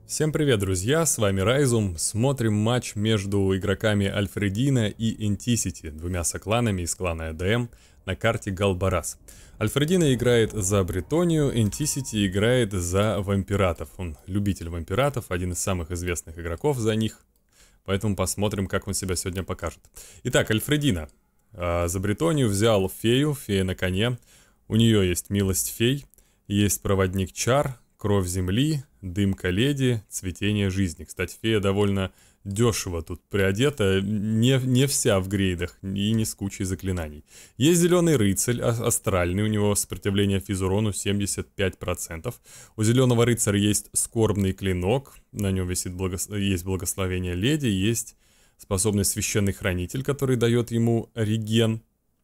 Всем привет, друзья, с вами Райзум. Смотрим матч между игроками Альфредина и Интисити, двумя сокланами из клана ЭДМ на карте Галбарас. Альфредина играет за Бретонию, Интисити играет за вампиратов. Он любитель вампиратов, один из самых известных игроков за них. Поэтому посмотрим, как он себя сегодня покажет. Итак, Альфредина за Бретонию взял фею, фея на коне. У нее есть милость фей, есть проводник чар, кровь земли, дымка леди, цветение жизни. Кстати, фея довольно дешево тут приодета, не вся в грейдах и не с кучей заклинаний. Есть зеленый рыцарь, астральный, у него сопротивление физурону 75%. У зеленого рыцаря есть скорбный клинок, на нем есть благословение леди, есть способность священный хранитель, который дает ему реген,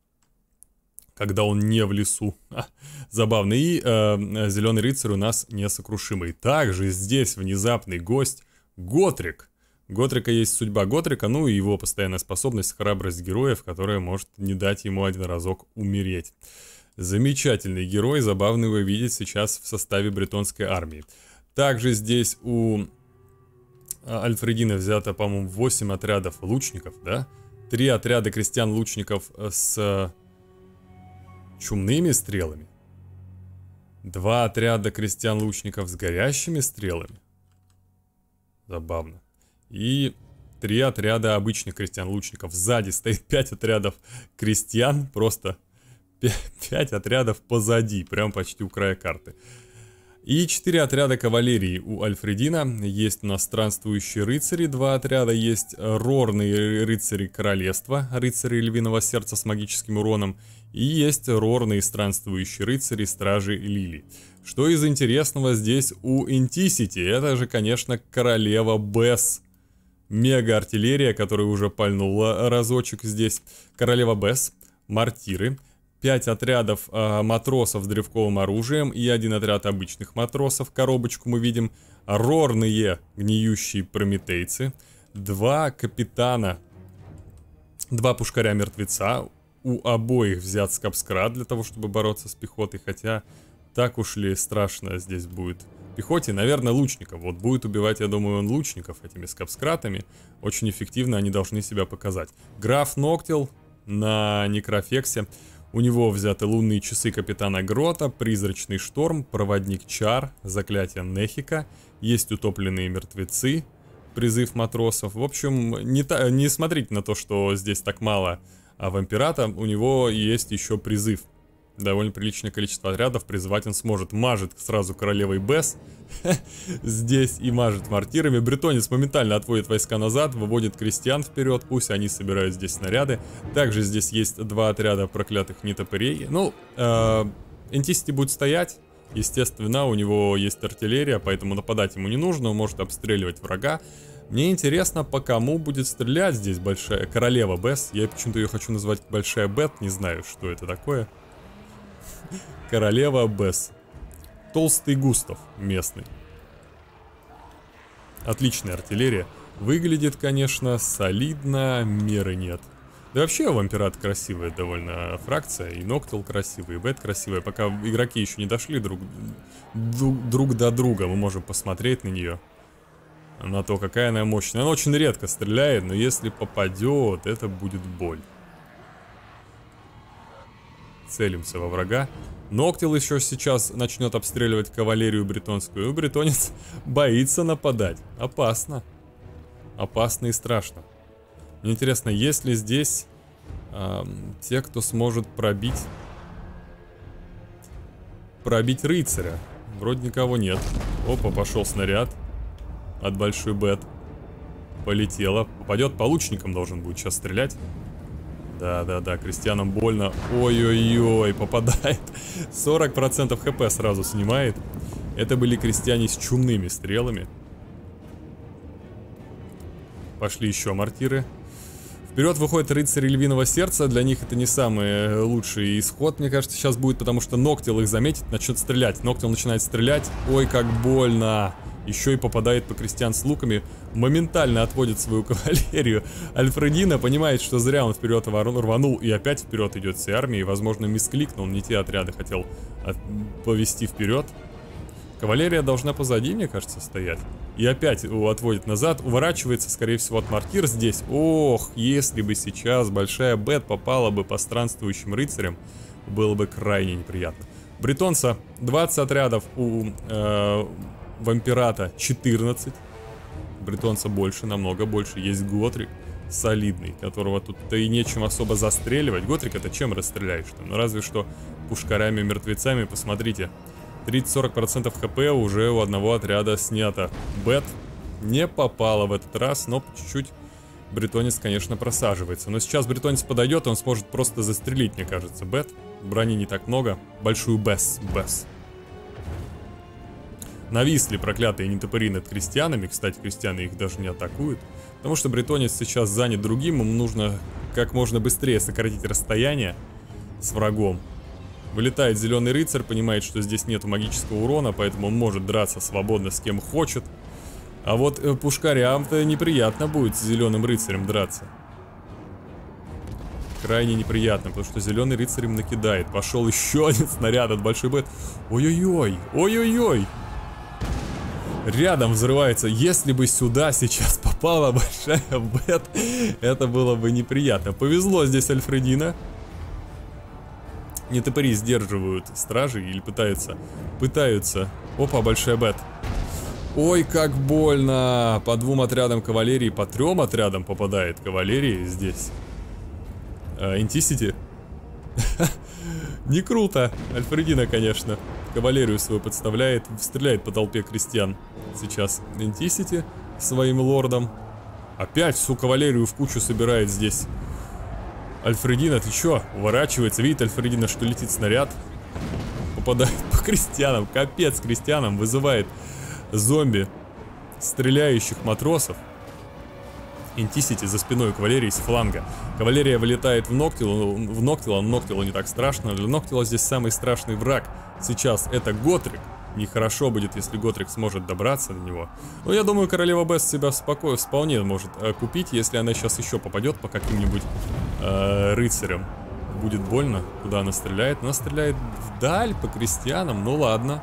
когда он не в лесу. Забавно. И зеленый рыцарь у нас несокрушимый. Также здесь внезапный гость Готрик. Готрика есть судьба Готрика, ну и его постоянная способность, храбрость героев, которая может не дать ему один разок умереть. Замечательный герой, забавно его видеть сейчас в составе бретонской армии. Также здесь у Альфредина взято, по-моему, 8 отрядов лучников, да? 3 отряда крестьян-лучников с чумными стрелами, 2 отряда крестьян-лучников с горящими стрелами. Забавно. И 3 отряда обычных крестьян-лучников. Сзади стоит 5 отрядов крестьян, просто 5 отрядов позади, прям почти у края карты. И 4 отряда кавалерии у Альфредина. Есть у нас странствующие рыцари, 2 отряда. Есть рорные рыцари королевства, рыцари львиного сердца с магическим уроном. И есть рорные странствующие рыцари, стражи Лили. Что из интересного здесь у Интисити? Это же, конечно, королева Бесс. Мега-артиллерия, которая уже пальнула разочек здесь. Королева Бесс, мортиры. 5 отрядов матросов с древковым оружием и 1 отряд обычных матросов. Коробочку мы видим. Рорные гниющие прометейцы. 2 капитана. 2 пушкаря-мертвеца. У обоих взят скапскрат для того, чтобы бороться с пехотой. Хотя так уж ли страшно здесь будет пехоте. Наверное, лучников. Вот будет убивать, я думаю, он лучников этими скапскратами. Очень эффективно они должны себя показать. Граф Ноктил на Некрофексе. У него взяты лунные часы капитана Грота, призрачный шторм, проводник чар, заклятие Нехика, есть утопленные мертвецы, призыв матросов. В общем, не смотрите на то, что здесь так мало вампирата, у него есть еще призыв. Довольно приличное количество отрядов призывать он сможет. Мажет сразу королевой Бесс здесь и мажет мортирами. Бретонец моментально отводит войска назад, выводит крестьян вперед, пусть они собирают здесь снаряды. Также здесь есть 2 отряда проклятых нетопырей. Ну, Интисити будет стоять. Естественно, у него есть артиллерия, поэтому нападать ему не нужно, он может обстреливать врага. Мне интересно, по кому будет стрелять здесь большая королева Бесс. Я почему-то ее хочу назвать Большая Бет, не знаю, что это такое. Королева Бесс. Толстый Густав местный. Отличная артиллерия. Выглядит, конечно, солидно, меры нет. Да вообще вампират красивая довольно фракция. И Ноктил красивый, и Бет красивая. Пока игроки еще не дошли друг до друга, мы можем посмотреть на нее. На то, какая она мощная. Она очень редко стреляет, но если попадет, это будет боль. Целимся во врага. Ноктил еще сейчас начнет обстреливать кавалерию бретонскую. Бретонец боится нападать. Опасно. Опасно и страшно. Мне интересно, есть ли здесь те, кто сможет пробить рыцаря? Вроде никого нет. Опа, пошел снаряд от Большой Бет. Полетела. Попадет по лучникам, должен будет сейчас стрелять. Да, крестьянам больно. Ой-ой-ой, попадает. 40% хп сразу снимает. Это были крестьяне с чумными стрелами. Пошли еще мортиры. Вперед выходит рыцари львиного сердца. Для них это не самый лучший исход, мне кажется, сейчас будет, потому что Ноктил их заметит, начнет стрелять. Ноктил начинает стрелять. Ой, как больно. Еще и попадает по крестьян с луками. Моментально отводит свою кавалерию. Альфредина понимает, что зря он вперед рванул. И опять вперед идет всей армией. Возможно, мискликнул. Не те отряды хотел повести вперед. Кавалерия должна позади, мне кажется, стоять. И опять отводит назад, уворачивается, скорее всего, от мортир здесь. Ох, если бы сейчас большая бет попала бы по странствующим рыцарям, было бы крайне неприятно. Бретонца 20 отрядов, у вампирата 14. Бретонца больше, намного больше. Есть Готрик солидный, которого тут-то и нечем особо застреливать. Готрик это чем расстреляешь? Ну разве что пушкарями, мертвецами, посмотрите. 30-40% хп уже у одного отряда снято. Бет не попала в этот раз, но чуть-чуть бретонец, конечно, просаживается. Но сейчас бретонец подойдет, он сможет просто застрелить, мне кажется, Бет. Брони не так много. Большую Бес. Нависли проклятые нетопыри над крестьянами. Кстати, крестьяне их даже не атакуют. Потому что бретонец сейчас занят другим. Ему нужно как можно быстрее сократить расстояние с врагом. Вылетает зеленый рыцарь, понимает, что здесь нету магического урона, поэтому он может драться свободно с кем хочет. А вот пушкарям-то неприятно будет с зеленым рыцарем драться. Крайне неприятно, потому что зеленый рыцарь им накидает. Пошел еще один снаряд от большой бет. Ой-ой-ой, ой-ой-ой. Рядом взрывается. Если бы сюда сейчас попала большая бет, это было бы неприятно. Повезло здесь Альфредина. Нетопыри сдерживают стражи или пытаются. Опа, большая бет. Ой, как больно. По 2 отрядам кавалерии, по 3 отрядам попадает кавалерии здесь. Интисити. Не круто. Альфредина, конечно, кавалерию свою подставляет. Стреляет по толпе крестьян. Сейчас Интисити своим лордом. Опять всю кавалерию в кучу собирает здесь. Альфредина, ты чё? Уворачивается. Видит Альфредина, что летит снаряд. Попадает по крестьянам. Капец крестьянам. Вызывает зомби, стреляющих матросов. Интисити за спиной кавалерии с фланга. Кавалерия вылетает в Ноктила. Ноктила не так страшно. Для Ноктила здесь самый страшный враг сейчас это Готрик. Нехорошо будет, если Готрик сможет добраться до него. Но я думаю, королева Бест себя вполне может купить, если она сейчас еще попадет по каким-нибудь рыцарям. Будет больно, куда она стреляет. Она стреляет вдаль по крестьянам, ну ладно.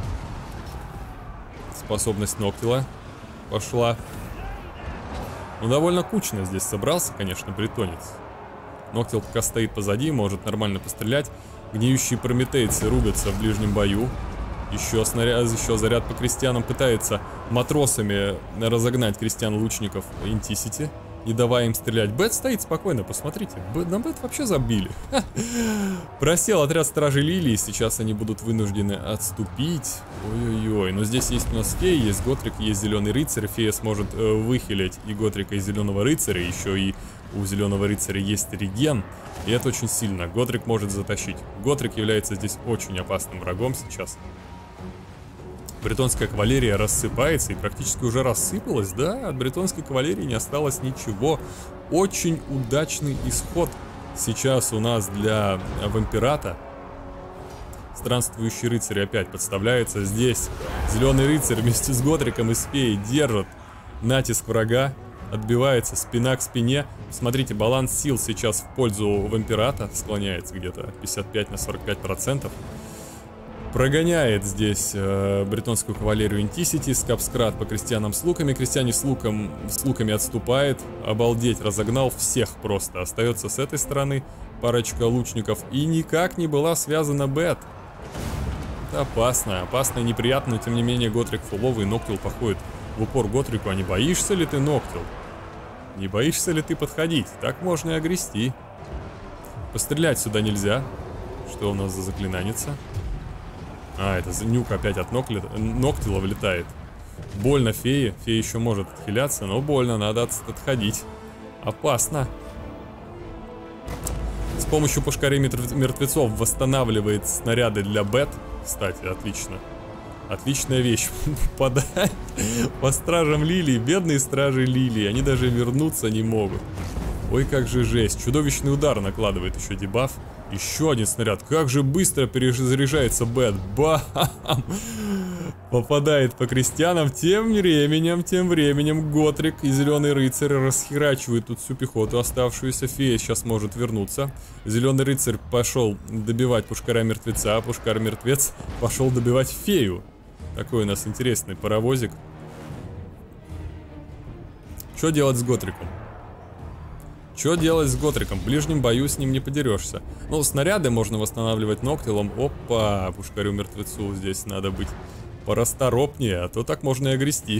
Способность Ноктила пошла. Ну, довольно кучно здесь собрался, конечно, бретонец. Ноктил пока стоит позади, может нормально пострелять. Гниющие прометейцы рубятся в ближнем бою. Еще заряд по крестьянам. Пытается матросами разогнать крестьян-лучников Интисити, не давая им стрелять. Бет стоит спокойно, посмотрите. На Бет вообще забили. Просел отряд стражей Лилии. Сейчас они будут вынуждены отступить. Ой-ой-ой. Но здесь есть у нас фея, есть Готрик, есть зеленый рыцарь. Фея сможет выхилить и Готрика, и зеленого рыцаря. Еще и у зеленого рыцаря есть реген. И это очень сильно. Готрик может затащить. Готрик является здесь очень опасным врагом сейчас. Бретонская кавалерия рассыпается и практически уже рассыпалась, да, от бретонской кавалерии не осталось ничего. Очень удачный исход сейчас у нас для вампирата. Странствующий рыцарь опять подставляется здесь. Зеленый рыцарь вместе с Готриком и с феей держит натиск врага. Отбивается спина к спине. Смотрите, баланс сил сейчас в пользу вампирата склоняется где-то 55 на 45%. Прогоняет здесь бретонскую кавалерию Интисити. Скапскрат по крестьянам с луками. Крестьяне с луками отступает. Обалдеть, разогнал всех просто. Остается с этой стороны парочка лучников. И никак не была связана Бет. Это опасно и неприятно, но тем не менее Готрик фуловый. Ноктил походит в упор Готрику. А не боишься ли ты, Ноктил? Не боишься ли ты подходить? Так можно и огрести. Пострелять сюда нельзя. Что у нас за заклинаница? А, это нюк опять от Ноктила вылетает. Больно фее. Фея еще может отхиляться, но больно, надо отходить. Опасно. С помощью пушкарей мертвецов восстанавливает снаряды для Бет. Кстати, отлично. Отличная вещь. Попадает по стражам Лилии. Бедные стражи Лилии. Они даже вернуться не могут. Ой, как же жесть. Чудовищный удар накладывает еще дебаф. Еще один снаряд. Как же быстро перезаряжается Бет. Бам! Попадает по крестьянам. Тем временем Готрик и зеленый рыцарь расхерачивают тут всю пехоту оставшуюся. Фея сейчас может вернуться. Зеленый рыцарь пошел добивать пушкаря мертвеца, а пушкар мертвец пошел добивать фею. Такой у нас интересный паровозик. Что делать с Готриком? Что делать с Готриком? В ближнем бою с ним не подерешься. Ну, снаряды можно восстанавливать Ноктилом. Опа, пушкарю-мертвецу здесь надо быть порасторопнее, а то так можно и огрести.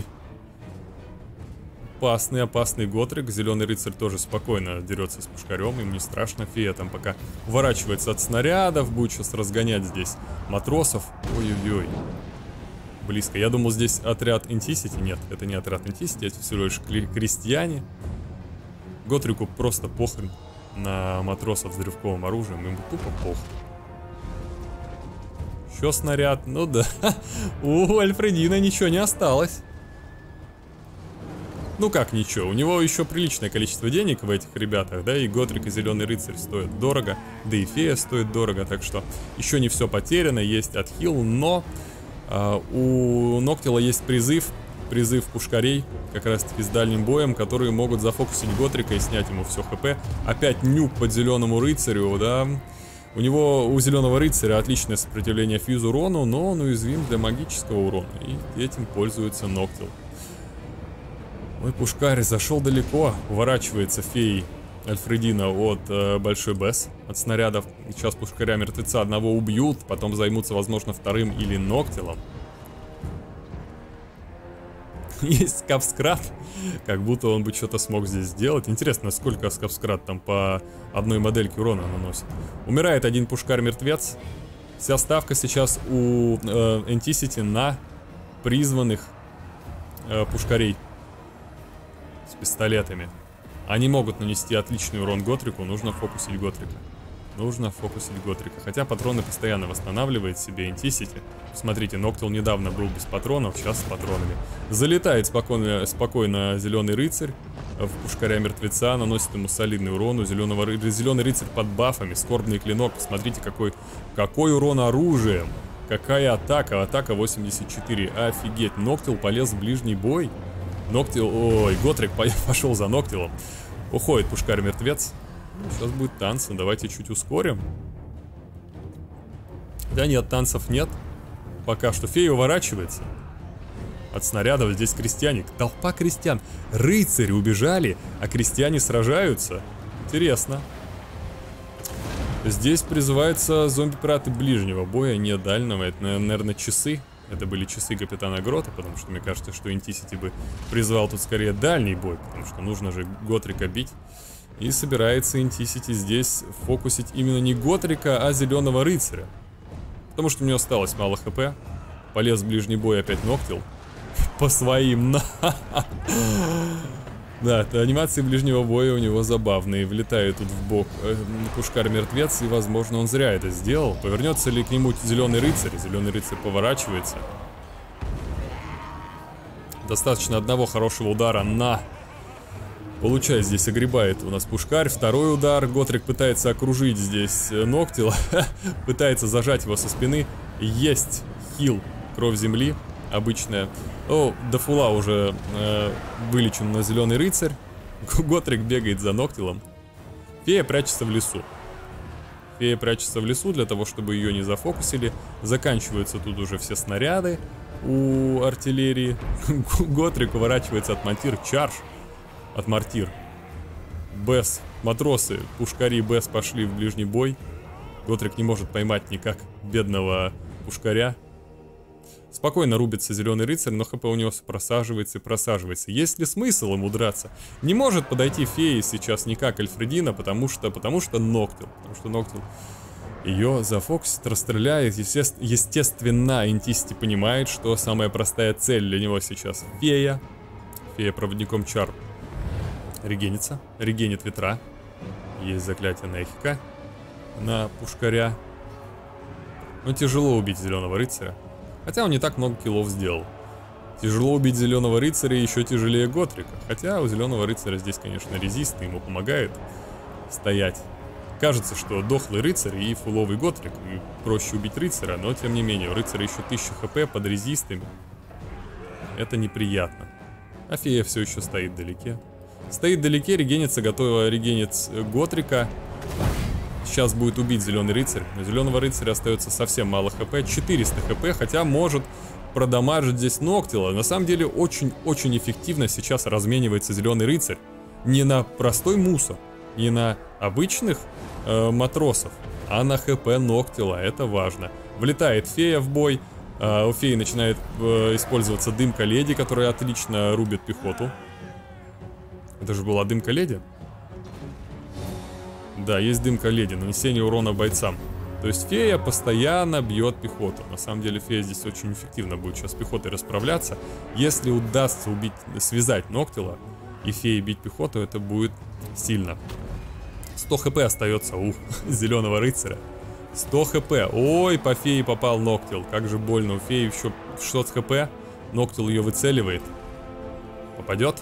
Опасный Готрик. Зеленый рыцарь тоже спокойно дерется с пушкарем, ему не страшно. Фея там пока уворачивается от снарядов, будет сейчас разгонять здесь матросов. Ой-ой-ой. Близко. Я думал, здесь отряд Интисити. Нет, это не отряд Интисити, это всего лишь крестьяне. Готрику просто похрен на матросов с древковым оружием. Ему тупо похрен. Еще снаряд. Ну да. У Альфредина ничего не осталось. Ну как ничего, у него еще приличное количество денег в этих ребятах, да, и Готрик, и Зеленый рыцарь стоят дорого, да и Фея стоит дорого, так что еще не все потеряно, есть отхил, но у Ноктила есть призыв пушкарей, как раз таки с дальним боем, которые могут зафокусить Готрика и снять ему все хп. Опять нюк под Зеленому рыцарю, да. У Зеленого рыцаря отличное сопротивление фьюз-урону, но он уязвим для магического урона, и этим пользуется Ноктил. Ой, пушкарь зашел далеко, уворачивается феей Альфредина от Большой Бесс, от снарядов. Сейчас пушкаря-мертвеца одного убьют, потом займутся, возможно, вторым или Ноктилом. Есть Скафскрат, как будто он бы что-то смог здесь сделать. Интересно, сколько Скафскрат там по одной модельке урона наносит. Умирает один пушкарь-мертвец. Вся ставка сейчас у Интисити на призванных пушкарей с пистолетами. Они могут нанести отличный урон Готрику, нужно фокусить Готрика. Хотя патроны постоянно восстанавливает себе Интисити. Смотрите, Ноктил недавно был без патронов, сейчас с патронами. Залетает спокойно Зеленый рыцарь в пушкаря-мертвеца, наносит ему солидный урон. Зеленый рыцарь под бафами, скорбный клинок. Посмотрите, какой урон оружием. Какая атака, атака 84. Офигеть, Ноктил полез в ближний бой. Готрик пошел за Ноктилом. Уходит пушкарь-мертвец. Сейчас будет танцы, давайте чуть ускорим. Да нет, танцев нет. Пока что фея уворачивается от снарядов. Здесь крестьяне, толпа крестьян. Рыцари убежали, а крестьяне сражаются. Интересно. Здесь призываются зомби-пираты ближнего боя, не дальнего. Это, наверное, часы. Это были часы капитана Грота, потому что мне кажется, что Интисити бы призвал тут скорее дальний бой, потому что нужно же Готрика бить. И собирается Интисити здесь фокусить именно не Готрика, а Зеленого рыцаря. Потому что у него осталось мало хп. Полез в ближний бой опять Ноктил. По своим. Да, анимации ближнего боя у него забавные. Влетает тут в бок пушкарь-мертвец, и, возможно, он зря это сделал. Повернется ли к нему Зеленый рыцарь? Зеленый рыцарь поворачивается. Достаточно одного хорошего удара на... Получает здесь, огребает у нас пушкарь. Второй удар. Готрик пытается окружить здесь Ноктила. Пытается зажать его со спины. Есть хил. Кровь земли. Обычная. О, до фула уже вылечен на Зеленый рыцарь. Готрик бегает за Ноктилом. Фея прячется в лесу. Для того, чтобы ее не зафокусили. Заканчиваются тут уже все снаряды у артиллерии. Готрик уворачивается от мортир. Бесс, матросы, пушкари Бесс пошли в ближний бой. Готрик не может поймать никак бедного пушкаря. Спокойно рубится Зеленый рыцарь, но хп у него просаживается. Есть ли смысл ему драться? Не может подойти фея сейчас никак Альфредина, потому что Ноктил. Ее зафокусит, расстреляет. Естественно, Интисити понимает, что самая простая цель для него сейчас фея. Фея проводником чар регенит ветра. Есть заклятие Нехика на пушкаря. Но тяжело убить Зеленого рыцаря. Хотя он не так много киллов сделал. Тяжело убить Зеленого рыцаря, еще тяжелее Готрика. Хотя у Зеленого рыцаря здесь, конечно, резист, ему помогает стоять. Кажется, что дохлый рыцарь и фуловый Готрик, и проще убить рыцаря, но тем не менее, у рыцаря еще 1000 хп под резистами. Это неприятно. А фея все еще стоит вдалеке. Регенится, готова регенить Готрика. Сейчас будет убить Зеленый рыцарь. У Зеленого рыцаря остается совсем мало хп, 400 хп, хотя может продамажить здесь Ноктила. На самом деле очень-очень эффективно сейчас разменивается Зеленый Рыцарь. Не на простой мусор, не на обычных матросов, а на ХП Ноктила. Это важно. Влетает Фея в бой. У Феи начинает использоваться дымка леди, которая отлично рубит пехоту. Это же была дымка леди? Да, есть дымка леди, нанесение урона бойцам. То есть Фея постоянно бьет пехоту. На самом деле Фея здесь очень эффективно будет сейчас с пехотой расправляться. Если удастся связать Ноктила и Феи бить пехоту, это будет сильно. 100 хп остается у Зеленого Рыцаря. 100 хп. Ой, по Фее попал Ноктил. Как же больно. У Феи еще 600 хп. Ноктил ее выцеливает. Попадет?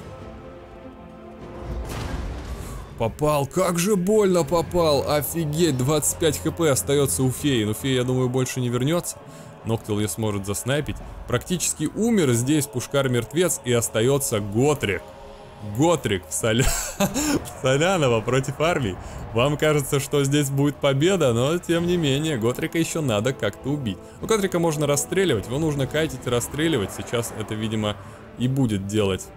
Попал. Как же больно попал. Офигеть. 25 хп остается у Феи. Но Фея, я думаю, больше не вернется. Ноктил ее сможет заснайпить. Практически умер здесь Пушкар-мертвец. И остается Готрик. Готрик в Соляново против армии. Вам кажется, что здесь будет победа, но тем не менее, Готрика еще надо как-то убить. Ну, Готрика можно расстреливать, его нужно кайтить и расстреливать. Сейчас это, видимо, и будет делать.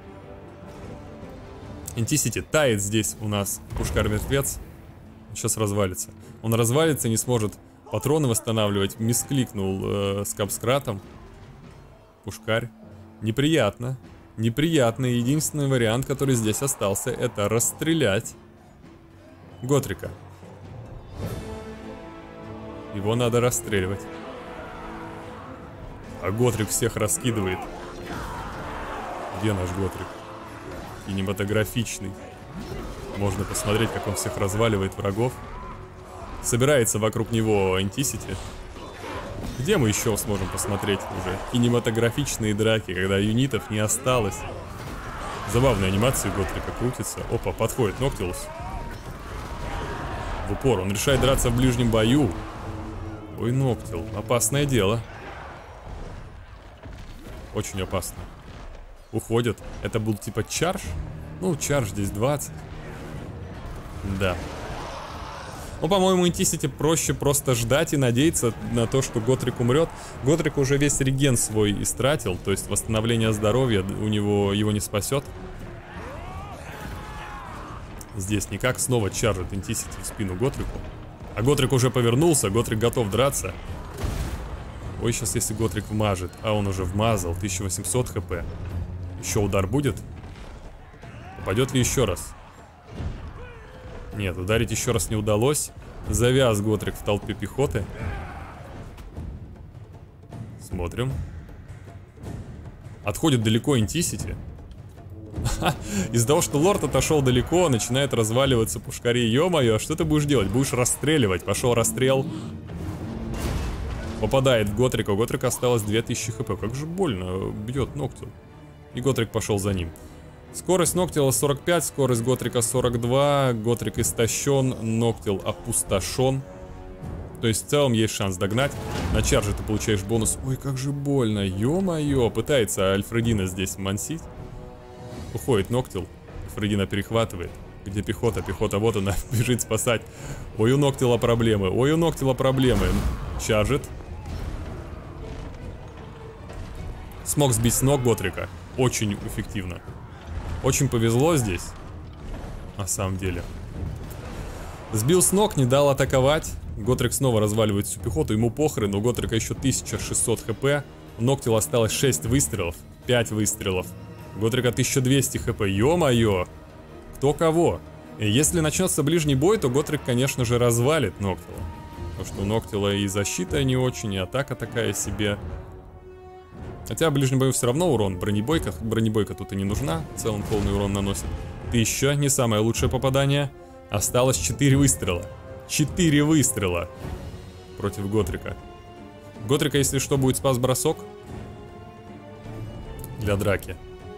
Интисити тает здесь у нас Пушкар-мертвец. Сейчас развалится. Он развалится, не сможет патроны восстанавливать. Мискликнул с Капскратом. Пушкарь. Неприятно. Неприятно. Единственный вариант, который здесь остался, это расстрелять Готрика. Его надо расстреливать. А Готрик всех раскидывает. Где наш Готрик? Кинематографичный. Можно посмотреть, как он всех разваливает врагов. Собирается вокруг него Интисити. Где мы еще сможем посмотреть уже кинематографичные драки, когда юнитов не осталось? Забавная анимация Готрика крутится. Опа, подходит Ноктилус. В упор. Он решает драться в ближнем бою. Ой, Ноктил. Опасное дело. Очень опасно. Уходят. Это был типа чардж? Ну, чардж здесь 20. Да. Ну, по-моему, Интисити проще просто ждать и надеяться на то, что Готрик умрет. Готрик уже весь реген свой истратил, то есть восстановление здоровья у него его не спасет. Здесь никак. Снова чаржит Интисити в спину Готрику. А Готрик уже повернулся, Готрик готов драться. Ой, сейчас если Готрик вмажет. А он уже вмазал, 1800 хп. Еще удар будет? Попадет ли еще раз? Нет, ударить еще раз не удалось. Завяз Готрик в толпе пехоты. Смотрим. Отходит далеко Интисити. Из-за того, что лорд отошел далеко, начинает разваливаться пушкари. Ё-моё, а что ты будешь делать? Будешь расстреливать. Пошел расстрел. Попадает в Готрика. У Готрика осталось 2000 хп. Как же больно бьет Ноктил. И Готрик пошел за ним. Скорость Ноктила 45, скорость Готрика 42. Готрик истощен, Ноктил опустошен. То есть в целом есть шанс догнать. На чарже ты получаешь бонус. Ой, как же больно, ё-моё. Пытается Альфредина здесь мансить. Уходит Ноктил. Альфредина перехватывает. Где пехота? Пехота, вот она, бежит спасать. Ой, у Ноктила проблемы. Ой, у Ноктила проблемы. Чаржит. Смог сбить с ног Готрика. Очень эффективно. Очень повезло здесь. На самом деле. Сбил с ног, не дал атаковать. Готрик снова разваливает всю пехоту. Ему похрен, у Готрика еще 1600 хп. У Ноктила осталось 6 выстрелов. 5 выстрелов. У Готрика 1200 хп. Ё-моё. Кто кого? И если начнется ближний бой, то Готрик, конечно же, развалит Ноктила. Потому что у Ноктила и защита не очень, и атака такая себе. Хотя в ближнем бою все равно урон. Бронебойка тут и не нужна. В целом полный урон наносит. 1000, не самое лучшее попадание. Осталось 4 выстрела. 4 выстрела против Готрика. Готрика, если что, будет спас-бросок для драки.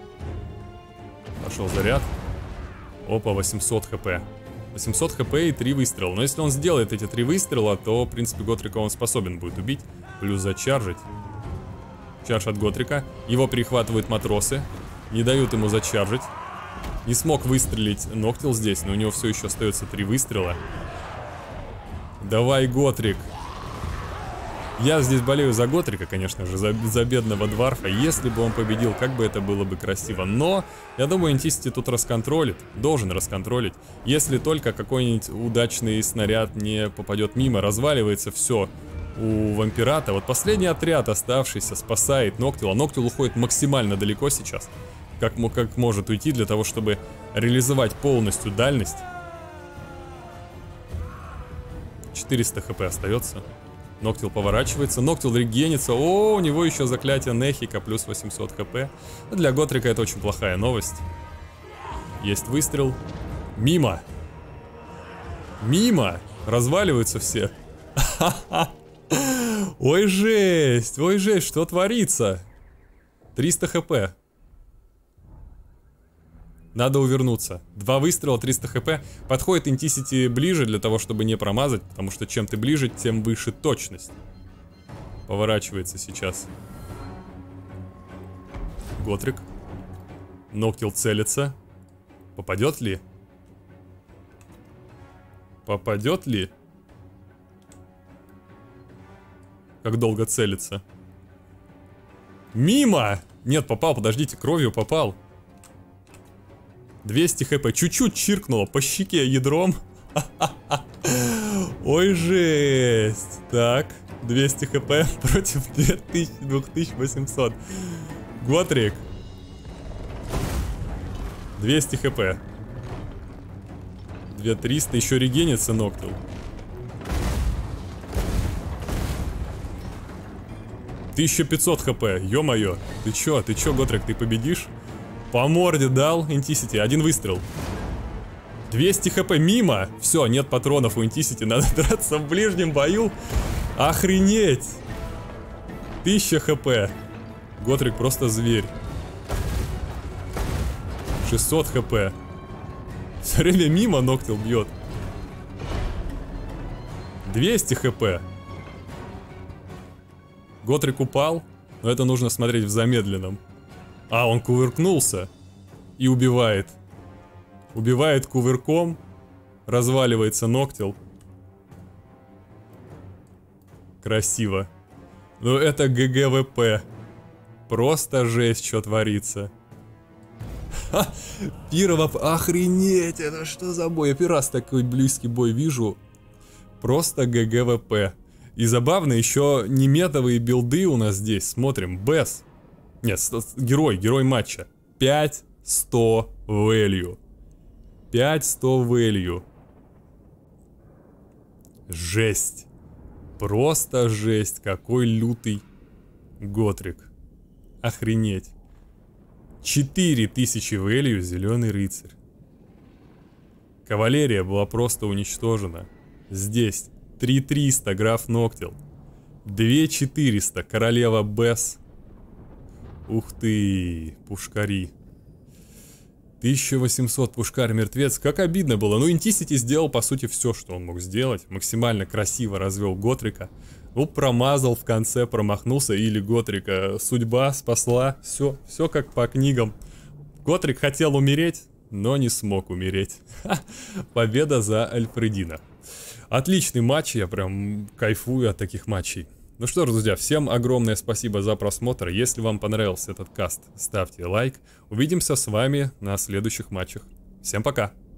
Пошел заряд. Опа, 800 хп. 800 хп и 3 выстрела. Но если он сделает эти 3 выстрела, то, в принципе, Готрика он способен будет убить. Плюс зачаржить. Чардж от Готрика. Его перехватывают матросы. Не дают ему зачаржить. Не смог выстрелить Ноктил здесь, но у него все еще остается 3 выстрела. Давай, Готрик. Я здесь болею за Готрика, конечно же, за бедного Дварфа. Если бы он победил, как бы это было бы красиво. Но, я думаю, Интисити тут расконтролит. Должен расконтролить. Если только какой-нибудь удачный снаряд не попадет мимо, разваливается все у Вампирата. Вот последний отряд, оставшийся, спасает Ноктила. Ноктил уходит максимально далеко сейчас. Как может уйти для того, чтобы реализовать полностью дальность. 400 хп остается. Ноктил поворачивается, Ноктил регенится. О, у него еще заклятие Нехика, плюс 800 хп. Для Готрика это очень плохая новость. Есть выстрел. Мимо. Мимо. Разваливаются все. Ой, жесть, что творится? 300 хп. Надо увернуться. 2 выстрела, 300 хп. Подходит Интисити ближе для того, чтобы не промазать, потому что чем ты ближе, тем выше точность. Поворачивается сейчас Готрик. Ноктил целится. Попадет ли? Попадет ли? Как долго целится? Мимо! Нет, попал, подождите, кровью попал. 200 хп, чуть-чуть чиркнуло по щеке ядром. Ой, жесть. Так, 200 хп против 2800. Готрик. 200 хп. 2300, еще регенится Ноктил. 1500 хп, ё-моё. Ты чё, Готрик, ты победишь? По морде дал Интисити, 1 выстрел. 200 хп мимо. Все, нет патронов у Интисити, надо драться в ближнем бою. Охренеть. 1000 хп. Готрик просто зверь. 600 хп. Все время мимо Ноктил бьет. 200 хп. Готрик упал, но это нужно смотреть в замедленном. А, он кувыркнулся и убивает. Убивает кувырком. Разваливается Ноктил. Красиво. Ну это ГГВП. Просто жесть, что творится. Ха! Пирова, охренеть, это что за бой? Я первый раз такой близкий бой вижу. Просто ГГВП. И забавно, еще не метовые билды у нас здесь. Смотрим, Бэс. Нет, герой матча. 5100 value. 5100 value. Жесть. Просто жесть. Какой лютый Готрик. Охренеть. 4000 value, зеленый рыцарь. Кавалерия была просто уничтожена. Здесь 3300 граф Ноктил. 2400 королева Бэс. Ух ты, пушкари. 1800 пушкарь-мертвец. Как обидно было. Ну, Интисити сделал, по сути, все, что он мог сделать. Максимально красиво развел Готрика. Ну, промазал в конце, промахнулся. Или Готрика судьба спасла. Все как по книгам. Готрик хотел умереть, но не смог умереть. Победа за Альфредина. Отличный матч, я прям кайфую от таких матчей. Ну что ж, друзья, всем огромное спасибо за просмотр. Если вам понравился этот каст, ставьте лайк. Увидимся с вами на следующих матчах. Всем пока!